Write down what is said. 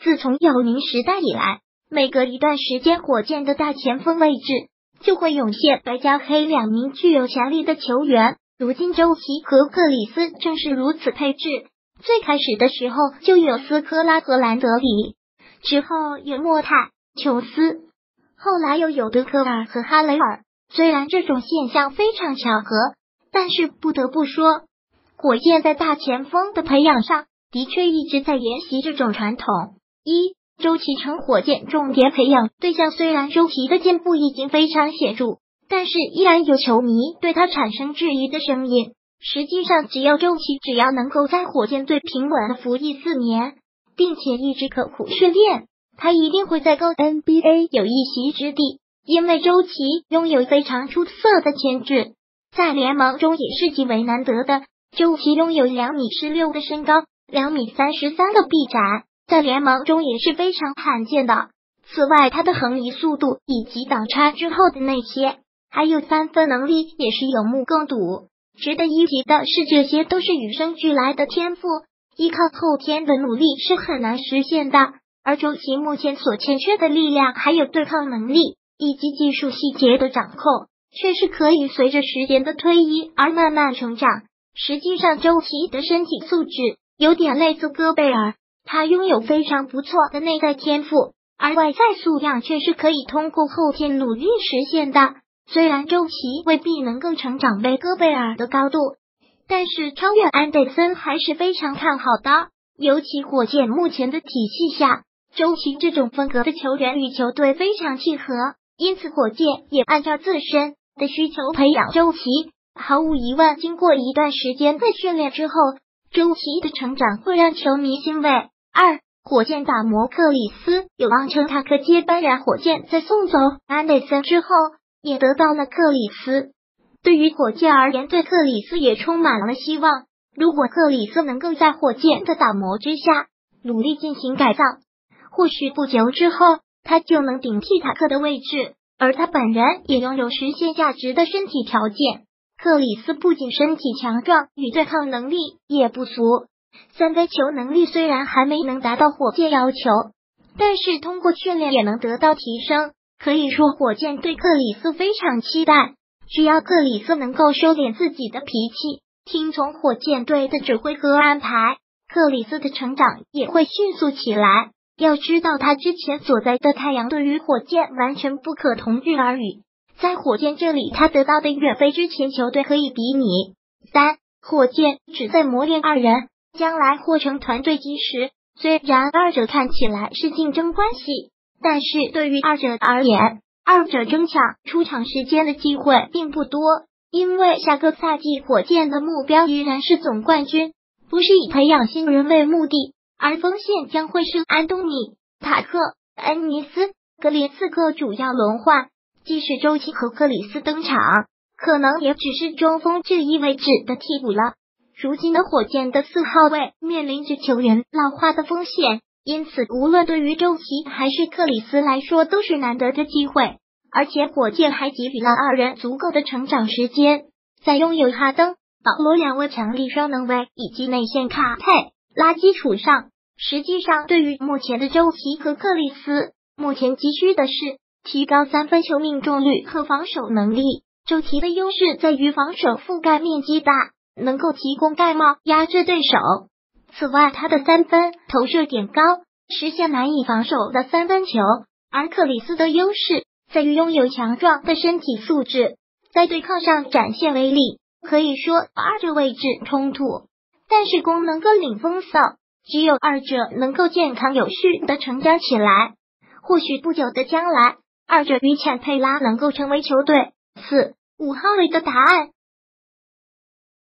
自从姚明时代以来，每隔一段时间，火箭的大前锋位置就会涌现白加黑两名具有潜力的球员。如今周琦和克里斯正是如此配置。最开始的时候就有斯科拉和兰德里，之后有莫泰、琼斯，后来又有德科尔和哈雷尔。虽然这种现象非常巧合，但是不得不说，火箭在大前锋的培养上的确一直在沿袭这种传统。周琦成火箭重点培养对象，虽然周琦的进步已经非常显著，但是依然有球迷对他产生质疑的声音。实际上，只要能够在火箭队平稳的服役4年，并且一直刻苦训练，他一定会在高 NBA 有一席之地。因为周琦拥有非常出色的潜质，在联盟中也是极为难得的。周琦拥有2.16米的身高，2.33米的臂展，在联盟中也是非常罕见的。此外，他的横移速度以及挡拆之后的内切，还有3分能力也是有目共睹。值得一提的是，这些都是与生俱来的天赋，依靠后天的努力是很难实现的。而周琦目前所欠缺的力量，还有对抗能力以及技术细节的掌控，却是可以随着时间的推移而慢慢成长。实际上，周琦的身体素质有点类似戈贝尔，他拥有非常不错的内在天赋，而外在素养却是可以通过后天努力实现的。虽然周琦未必能够成长为戈贝尔的高度，但是超越安德森还是非常看好的。尤其火箭目前的体系下，周琦这种风格的球员与球队非常契合，因此火箭也按照自身的需求培养周琦。毫无疑问，经过一段时间的训练之后，周琦的成长会让球迷欣慰。火箭打磨克里斯有望成塔克接班人。火箭在送走安德森之后，也得到了克里斯。对于火箭而言，对克里斯也充满了希望。如果克里斯能够在火箭的打磨之下努力进行改造，或许不久之后他就能顶替塔克的位置，而他本人也拥有实现价值的身体条件。克里斯不仅身体强壮，与对抗能力也不俗。3分球能力虽然还没能达到火箭要求，但是通过训练也能得到提升。可以说火箭对克里斯非常期待，只要克里斯能够收敛自己的脾气，听从火箭队的指挥和安排，克里斯的成长也会迅速起来。要知道他之前所在的太阳对于火箭完全不可同日而语，在火箭这里他得到的远非之前球队可以比拟。火箭只在磨练2人，将来或成团队基石。虽然2者看起来是竞争关系，但是对于2者而言，2者争抢出场时间的机会并不多，因为下个赛季火箭的目标依然是总冠军，不是以培养新人为目的，而锋线将会是安东尼、塔克、恩尼斯、格林4个主要轮换，即使周琦和克里斯登场，可能也只是中锋这一位置的替补了。如今的火箭的4号位面临着球员老化的风险，因此无论对于周琦还是克里斯来说都是难得的机会，而且火箭还给予了2人足够的成长时间。在拥有哈登、保罗2位强力双能卫以及内线卡佩拉基础上，实际上对于目前的周琦和克里斯，目前急需的是提高3分球命中率和防守能力。周琦的优势在于防守覆盖面积大，能够提供盖帽压制对手。此外，他的3分投射点高，实现难以防守的3分球。而克里斯的优势在于拥有强壮的身体素质，在对抗上展现威力。可以说2者位置冲突，但是功能各领风骚，只有2者能够健康有序的成长起来。或许不久的将来，2者与浅佩拉能够成为球队4、5号位的答案。